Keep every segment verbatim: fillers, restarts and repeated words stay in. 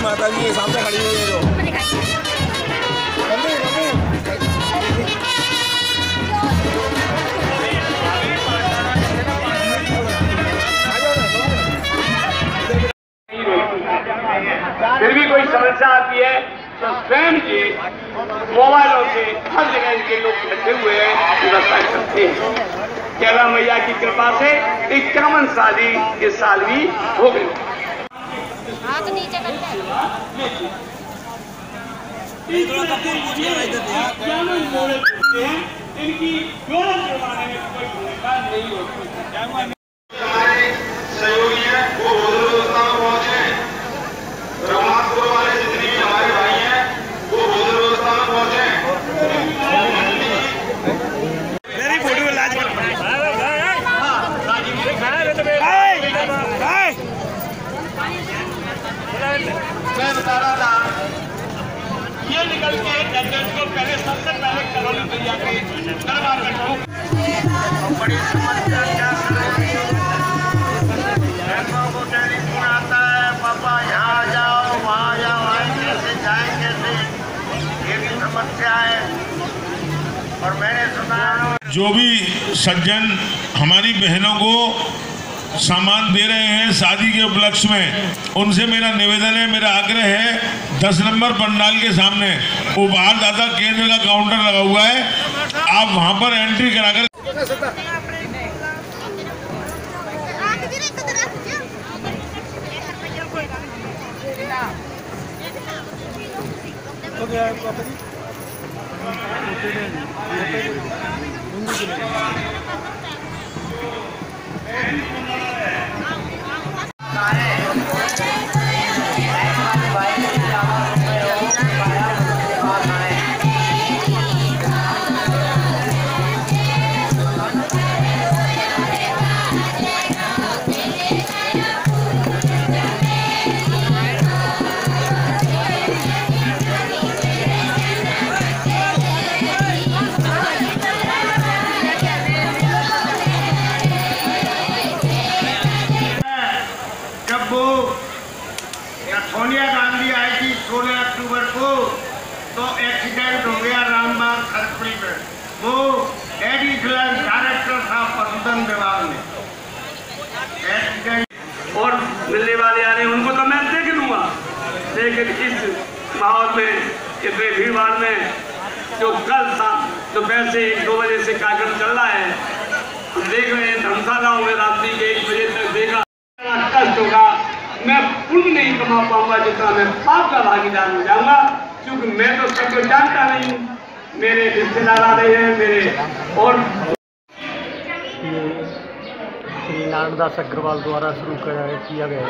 माता जी सामने खड़ी हुई है जो फिर भी कोई समस्या आती है तो स्वयं के मोबाइलों से हर जगह के लोग इकट्ठे हुए हैं, व्यवस्था करते हैं। कैला मैया की कृपा से इक्यावन शादी इस साल भी हो गई। इनकी जोड़न करवाने में कोई भूमिका नहीं होती। हमारे सहयोगी हैं वो भोजन व्यवस्था में पहुंचे, रघुनाथपुर वाले जितने भी हमारे भाई हैं वो भोजन व्यवस्था में पहुंचे। मेरी फोटो में लाज कर मैं बता रहा था ये निकल के जजमेंट को पहले सबसे पहले कॉलोनी तैयार के दरबार में ठोक बड़ी समस्या क्या को टेलीफोन आता है, पापा यहाँ जाओ वहाँ जाओ, आए कैसे जाए कैसे, ये भी समस्या है। और मैंने सुना जो भी सज्जन हमारी बहनों को सामान दे रहे हैं शादी के उपलक्ष्य में, उनसे मेरा निवेदन है, मेरा आग्रह है, दस नंबर पंडाल के सामने उपहार दाता केंद्र का काउंटर लगा हुआ है, आप वहां पर एंट्री कराकर सोनिया गांधी आई थी सोलह अक्टूबर को, तो एक्सीडेंट हो गया रामबाग खरपड़ी में। वो एडिशनल डायरेक्टर था पशुधन विभाग में, एक्सीडेंट और मिलने वाले आ रहे उनको तो मैं देख लूंगा, लेकिन इस माहौल में इतने भीड़ भाड़ में जो कल था दोपहर से एक दो बजे से कार्यक्रम चल रहा है, हम देख रहे हैं धर्मशाला में रात्रि के एक बजे तक देखा, कष्ट होगा। मैं पुण्य नहीं कमा पाऊंगा जितना मैं पाप का भागीदार हो जाऊंगा, क्योंकि मैं तो सबको जानता नहीं हूँ, मेरे रिश्तेदार आ रहे हैं मेरे। और ये श्री नारायणदास अग्रवाल द्वारा शुरू किया गया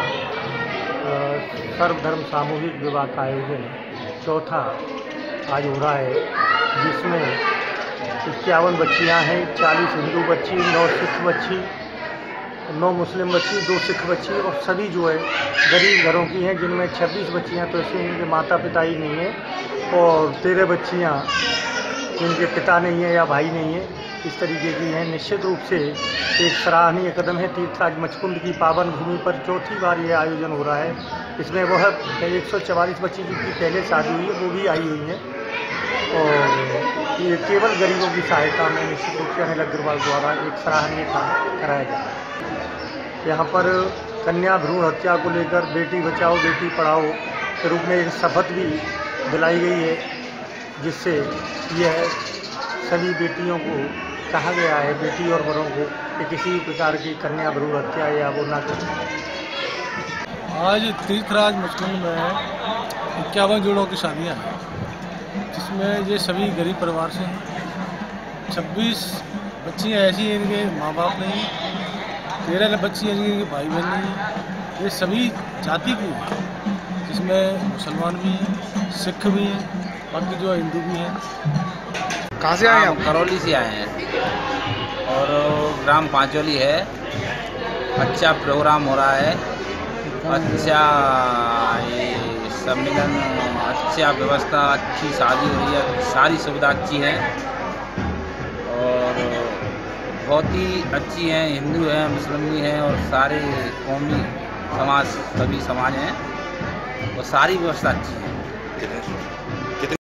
सर्वधर्म सामूहिक विवाह का आयोजन चौथा आज हो रहा है, जिसमें इक्यावन बच्चियाँ हैं, चालीस हिंदू बच्ची, नौ सिख बच्ची, नौ मुस्लिम बच्ची, दो सिख बच्ची और सभी जो है गरीब घरों की हैं, जिनमें छब्बीस बच्चियां तो ऐसे इनके माता पिता ही नहीं हैं और तेरह बच्चियां जिनके पिता नहीं है या भाई नहीं है, इस तरीके की हैं। निश्चित रूप से एक सराहनीय कदम है। तीर्थराज मचकुंड की पावन भूमि पर चौथी बार ये आयोजन हो रहा है। इसमें वह एक सौ चवालीस बच्ची जिनकी पहले शादी हुई है वो भी आई हुई हैं और ये केवल गरीबों की सहायता में निश्चित रूप से अनिल अग्रवाल द्वारा एक सराहनीय काम कराया जा रहा है। यहाँ पर कन्या भ्रूण हत्या को लेकर बेटी बचाओ बेटी पढ़ाओ के रूप में एक शपथ भी दिलाई गई है, जिससे यह सभी बेटियों को कहा गया है, बेटी और बड़ों को, कि किसी प्रकार की कन्या भ्रूण हत्या या वो ना करें। आज तीर्थराज मचकुंड में इक्यावन जोड़ों की शादियाँ हैं, जिसमें ये सभी गरीब परिवार से हैं। छब्बीस बच्चियाँ ऐसी हैं जिनके माँ बाप नहीं, तेरह बच्ची हैं जिनके भाई बहन नहीं। ये सभी जाति की हैं, जिसमें मुसलमान भी हैं, सिख भी हैं, बाकी जो हिंदू भी हैं। कहाँ से आए हैं? करौली से आए हैं और ग्राम पांचोली है। अच्छा प्रोग्राम हो रहा है, अच्छा ये सम्मेलन, अच्छा व्यवस्था, अच्छी शादी हो रही है, सारी सुविधा अच्छी है और बहुत ही अच्छी हैं। हिंदू हैं, मुस्लिम भी हैं और सारे कौमी समाज सभी समाज हैं। और सारी व्यवस्था अच्छी है। कितने